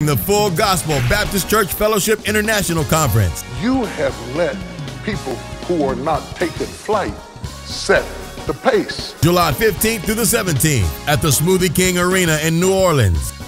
the Full Gospel Baptist Church Fellowship International Conference. You have let people who are not taking flight set the pace. July 15th through the 17th at the Smoothie King Arena in New Orleans.